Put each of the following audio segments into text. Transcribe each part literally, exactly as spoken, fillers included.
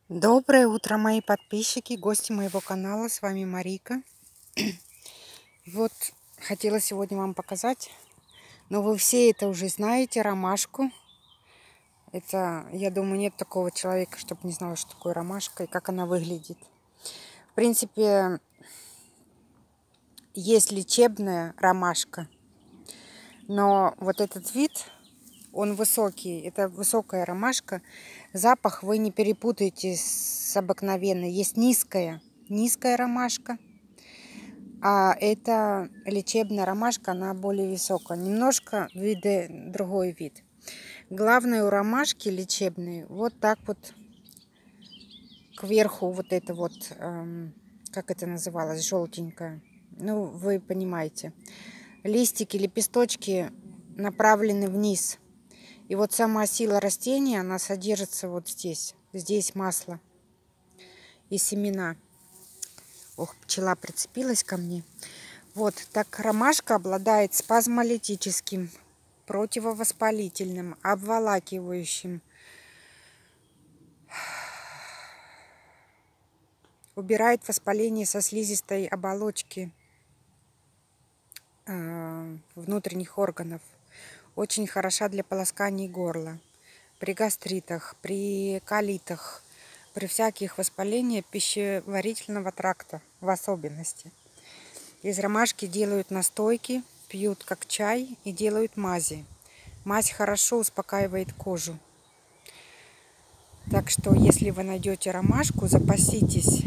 Доброе утро, мои подписчики, гости моего канала. С вами Марика. Вот хотела сегодня вам показать, но вы все это уже знаете, ромашку. Это, я думаю, нет такого человека, чтобы не знал, что такое ромашка и как она выглядит. В принципе, есть лечебная ромашка, но вот этот вид, он высокий, это высокая ромашка. Запах вы не перепутаете с обыкновенной. Есть низкая, низкая ромашка, а это лечебная ромашка, она более высокая. Немножко виды, другой вид. Главное у ромашки лечебной вот так вот кверху вот это вот, эм, как это называлось, желтенькое. Ну, вы понимаете. Листики, лепесточки направлены вниз. И вот сама сила растения, она содержится вот здесь. Здесь масло и семена. Ох, пчела прицепилась ко мне. Вот, так ромашка обладает спазмолитическим, противовоспалительным, обволакивающим, убирает воспаление со слизистой оболочки э, внутренних органов. Очень хороша для полоскания горла. При гастритах, при колитах, при всяких воспалениях пищеварительного тракта в особенности. Из ромашки делают настойки, пьют как чай и делают мази. Мазь хорошо успокаивает кожу. Так что, если вы найдете ромашку, запаситесь.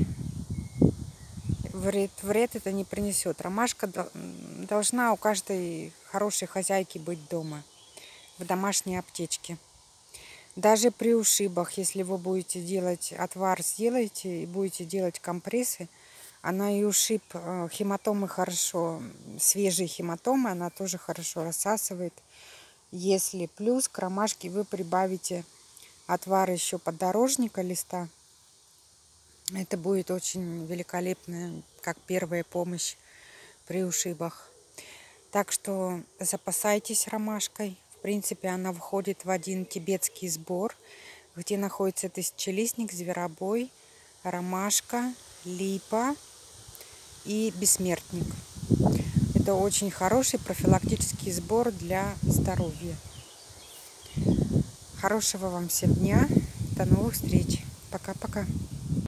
Вред, вред это не принесет. Ромашка должна у каждой хорошей хозяйки быть дома, в домашней аптечке. Даже при ушибах, если вы будете делать отвар, сделайте и будете делать компрессы, она и ушиб, хематомы хорошо, свежие хематомы, она тоже хорошо рассасывает. Если плюс к ромашке вы прибавите отвар еще подорожника листа, это будет очень великолепная, как первая помощь при ушибах. Так что запасайтесь ромашкой. В принципе, она входит в один тибетский сбор, где находится тысячелистник, зверобой, ромашка, липа и бессмертник. Это очень хороший профилактический сбор для здоровья. Хорошего вам всем дня. До новых встреч. Пока-пока.